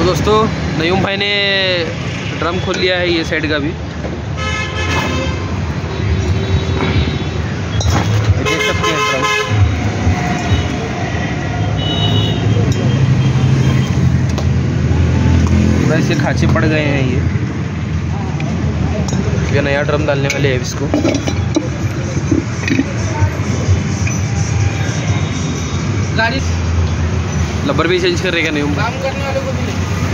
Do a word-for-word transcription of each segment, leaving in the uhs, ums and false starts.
दोस्तों नयूम भाई ने ड्रम खोल लिया है ये साइड का भी। देख सकते हैं ड्रम। वैसे खांचे पड़ गए हैं ये ये नया ड्रम डालने वाले हैं इसको। गाड़ी लब्बर भी चेंज कर रहेगा नयूम भाई। काम करने वाले को भी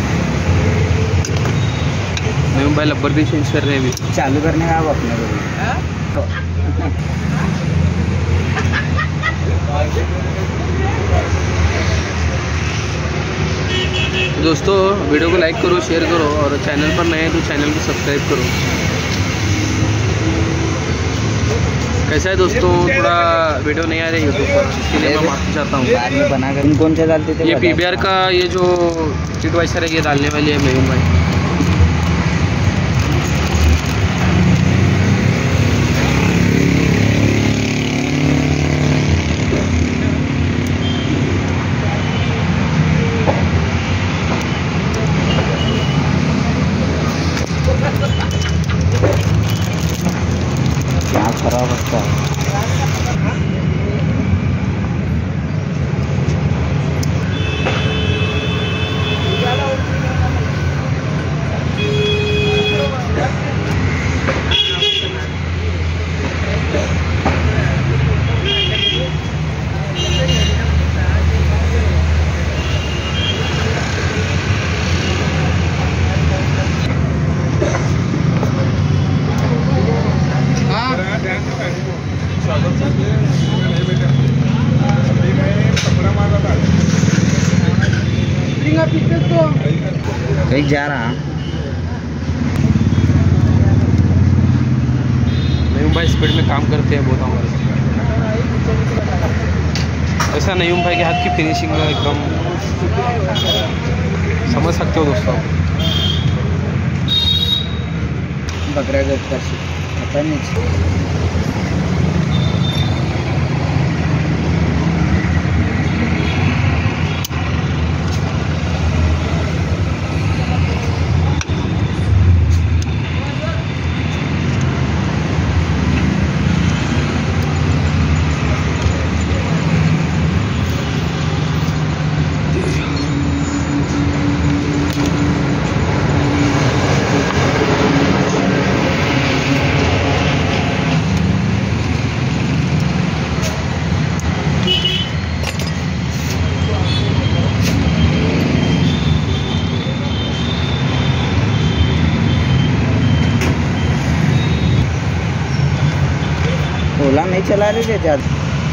नयूम भाई लब्बर भी चेंज कर रहे हैं अभी। चालू करने का अपने को तो दोस्तों वीडियो को लाइक करो, शेयर करो और चैनल पर नए हैं तो चैनल को सब्सक्राइब करो। कैसा है दोस्तों, थोड़ा वीडियो नहीं आ रही यूट्यूब पर, इसके लिए मैं माफ़ी चाहता हूँ। बाद में बनाकर कौन सा डालते थे? ये पीबीआर का ये जो सीट वाइसर है ये डालने वाली है नयूम भाई। क्या खराब होता है। कहीं जा रहा नयूम भाई स्पीड में काम करते हैं बहुत हमारे। ऐसा नयूम भाई के हाथ की फिनिशिंग एकदम समझ सकते हो दोस्तों। बकरा गट का पता नहीं। ओला नहीं चला रहे थे ज़्यादा।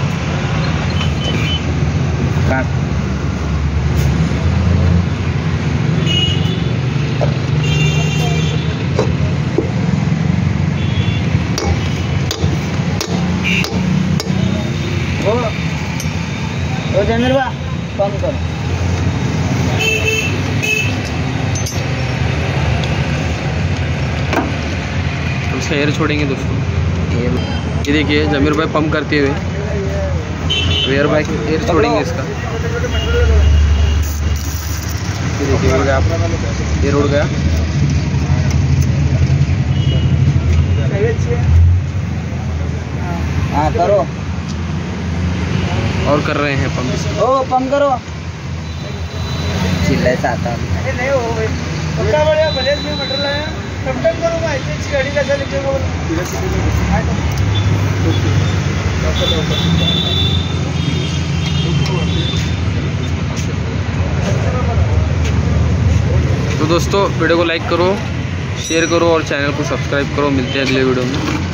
वो वो जमीर बा कम करो। हम एयर छोड़ेंगे दोस्तों। ये देखिए जमीर भाई पंप करते हुए एयर भाई एयर छोड़ेंगे इसका। ये देखिए उड़ गया, एयर उड़ गया। हाँ करो। और कर रहे हैं पंप। ओ पंप करो। चिल्ला आता नहीं हो भाई। पक्का बढ़िया बलेज में मटर लाया। कब तक करूँगा ऐसी गाड़ी कैसे लेके बोल। तो दोस्तों वीडियो को लाइक करो, शेयर करो और चैनल को सब्सक्राइब करो। मिलते हैं अगले वीडियो में।